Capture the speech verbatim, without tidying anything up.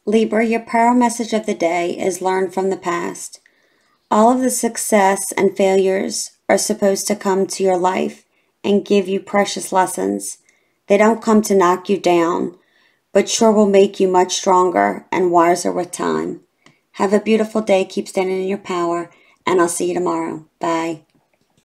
Libra, your power message of the day is learn from the past. All of the success and failures are supposed to come to your life and give you precious lessons. They don't come to knock you down, but sure will make you much stronger and wiser with time. Have a beautiful day. Keep standing in your power, and I'll see you tomorrow. Bye.